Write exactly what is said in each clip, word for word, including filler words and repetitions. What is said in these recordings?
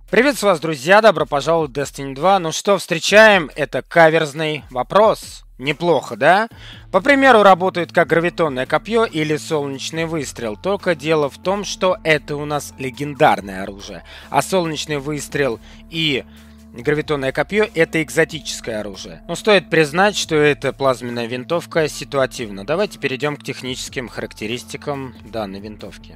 Приветствую вас, друзья! Добро пожаловать в Destiny два. Ну что, встречаем? Это каверзный вопрос. Неплохо, да? По примеру, работает как гравитонное копье или солнечный выстрел. Только дело в том, что это у нас легендарное оружие. А солнечный выстрел и гравитонное копье — это экзотическое оружие. Но стоит признать, что эта плазменная винтовка ситуативна. Давайте перейдем к техническим характеристикам данной винтовки.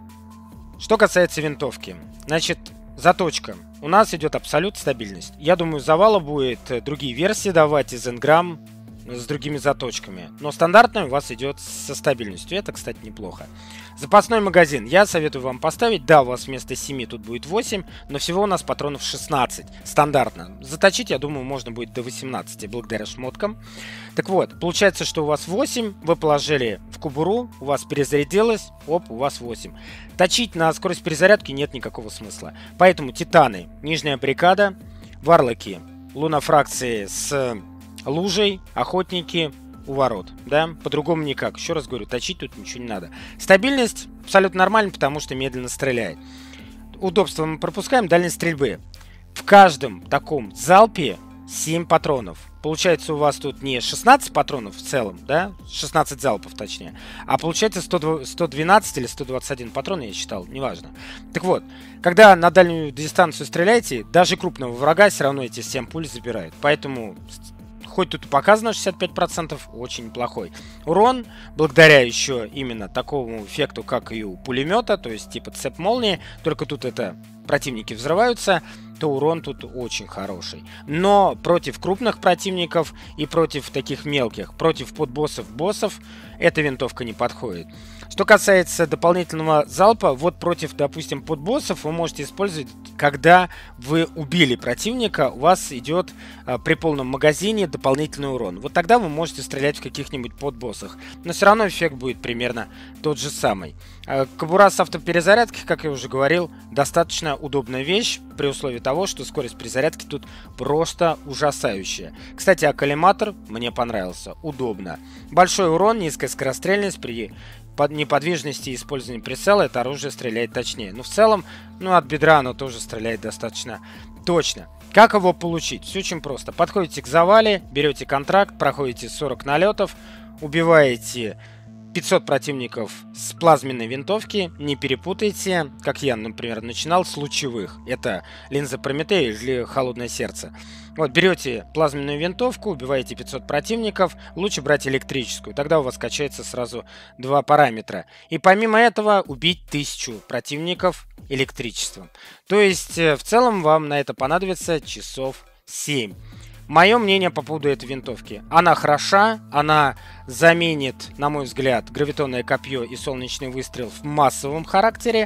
Что касается винтовки. Значит, заточка. У нас идет абсолют стабильность. Я думаю, завала будет другие версии давать из Engram с другими заточками. Но стандартная у вас идет со стабильностью. Это, кстати, неплохо. Запасной магазин. Я советую вам поставить. Да, у вас вместо семи тут будет восемь, но всего у нас патронов шестнадцать. Стандартно. Заточить, я думаю, можно будет до восемнадцати благодаря шмоткам. Так вот, получается, что у вас восемь. Вы положили в кобуру, у вас перезарядилось. Оп, у вас восемь. Точить на скорость перезарядки нет никакого смысла. Поэтому титаны, нижняя бригада, варлоки, лунофракции с лужей, охотники у ворот, да, по-другому никак. Еще раз говорю, точить тут ничего не надо. Стабильность абсолютно нормальная, потому что медленно стреляет. Удобство мы пропускаем, дальность стрельбы. В каждом таком залпе семь патронов. Получается, у вас тут не шестнадцать патронов в целом, да, шестнадцать залпов точнее, а получается сто двенадцать или сто двадцать один патрон, я считал, неважно. Так вот, когда на дальнюю дистанцию стреляете, даже крупного врага все равно эти семь пуль забирают. Поэтому хоть тут показано шестьдесят пять процентов, очень неплохой. Урон, благодаря еще именно такому эффекту, как и у пулемета, то есть типа цепь молнии, только тут это противники взрываются, то урон тут очень хороший. Но против крупных противников и против таких мелких, против подбоссов, боссов, эта винтовка не подходит. Что касается дополнительного залпа, вот против, допустим, подбоссов вы можете использовать, когда вы убили противника, у вас идет а, при полном магазине дополнительный урон. Вот тогда вы можете стрелять в каких-нибудь подбоссах. Но все равно эффект будет примерно тот же самый. А, кобура с автоперезарядкой, как я уже говорил, достаточно удобная вещь, при условии того, что скорость перезарядки тут просто ужасающая. Кстати, а коллиматор мне понравился. Удобно. Большой урон, низкая скорострельность при под неподвижности и использовании прицела это оружие стреляет точнее. Но в целом, ну, от бедра оно тоже стреляет достаточно точно. Как его получить? Все очень просто. Подходите к завале, берете контракт, проходите сорок налетов, убиваете пятьсот противников с плазменной винтовки. Не перепутайте, как я, например, начинал с лучевых. Это линза Прометея или холодное сердце. Вот, берете плазменную винтовку, убиваете пятьсот противников. Лучше брать электрическую, тогда у вас качается сразу два параметра. И помимо этого убить тысячу противников электричеством. То есть, в целом, вам на это понадобится часов семь. Мое мнение по поводу этой винтовки. Она хороша, она заменит, на мой взгляд, гравитонное копье и солнечный выстрел в массовом характере.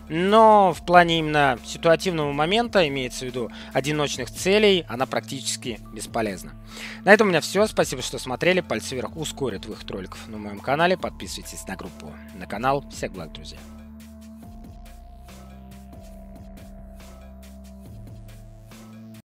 Но в плане именно ситуативного момента, имеется в виду одиночных целей, она практически бесполезна. На этом у меня все. Спасибо, что смотрели. Пальцы вверх ускорят выход роликов на моем канале. Подписывайтесь на группу, на канал. Всех благ, друзья.